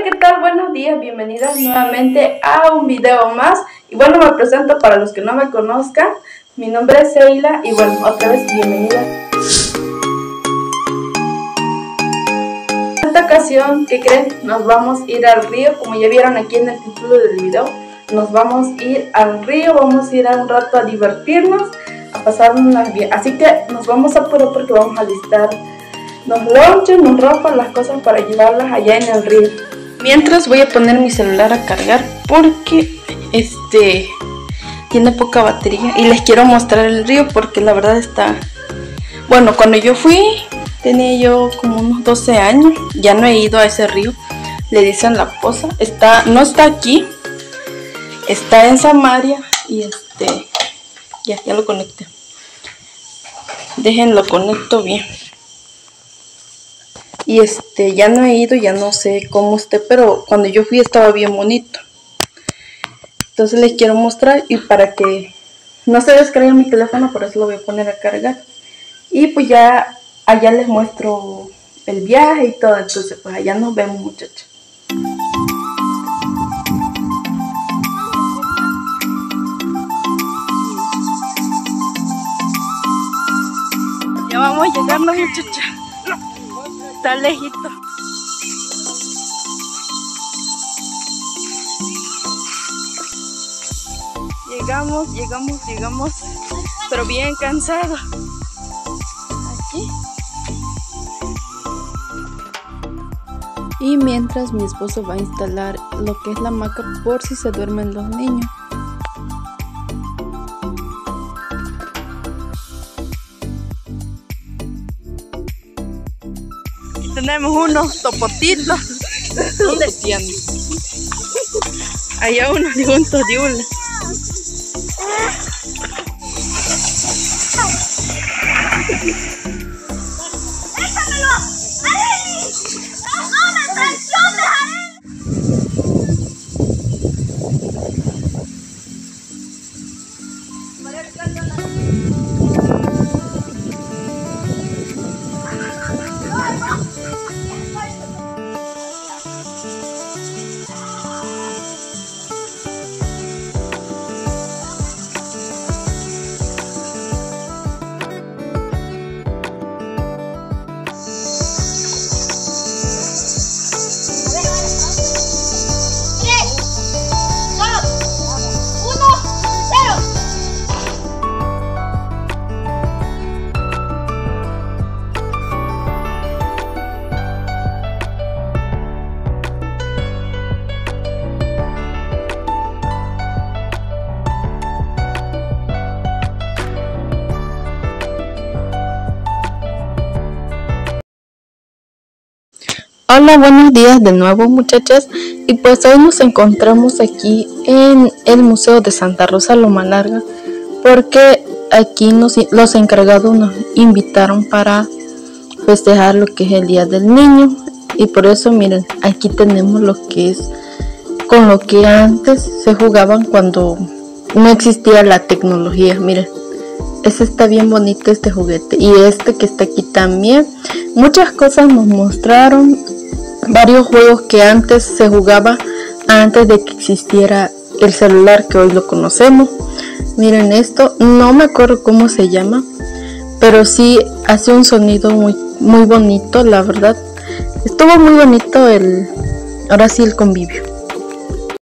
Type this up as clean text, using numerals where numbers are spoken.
¿qué tal? Buenos días, bienvenidas nuevamente a un video más. Y bueno, me presento para los que no me conozcan. Mi nombre es Seila y bueno, otra vez bienvenida. En esta ocasión, ¿qué creen? Nos vamos a ir al río, como ya vieron aquí en el título del video. Nos vamos a ir al río, vamos a ir a un rato a divertirnos, a pasarnos bien. Así que nos vamos a apurar porque vamos a listar los lonches, nos ropa, las cosas para llevarlas allá en el río. Mientras voy a poner mi celular a cargar porque tiene poca batería y les quiero mostrar el río porque la verdad está... Bueno, cuando yo fui tenía yo como unos 12 años, ya no he ido a ese río, le dicen La Poza, no está aquí, está en Samaria y ya lo conecté. Déjenlo conecto bien. Y ya no he ido, ya no sé cómo esté, pero cuando yo fui estaba bien bonito. Entonces les quiero mostrar y para que no se descargue mi teléfono, por eso lo voy a poner a cargar. Y pues ya allá les muestro el viaje y todo, entonces pues allá nos vemos, muchachos. Ya vamos llegando, muchachos. Está lejito. Llegamos, pero bien cansado. Aquí. Y mientras mi esposo va a instalar lo que es la hamaca por si se duermen los niños. Tenemos unos topotitos. ¿Dónde están? Allá unos juntos de una. Hola, buenos días de nuevo, muchachas, y pues hoy nos encontramos aquí en el Museo de Santa Rosa Loma Larga porque aquí los encargados nos invitaron para festejar lo que es el Día del Niño y por eso miren, aquí tenemos lo que es con lo que antes se jugaban cuando no existía la tecnología. Miren, está bien bonito este juguete y que está aquí también. Muchas cosas nos mostraron, varios juegos que antes se jugaba antes de que existiera el celular que hoy lo conocemos. Miren esto, no me acuerdo cómo se llama, pero sí hace un sonido muy bonito, la verdad. Estuvo muy bonito ahora sí el convivio.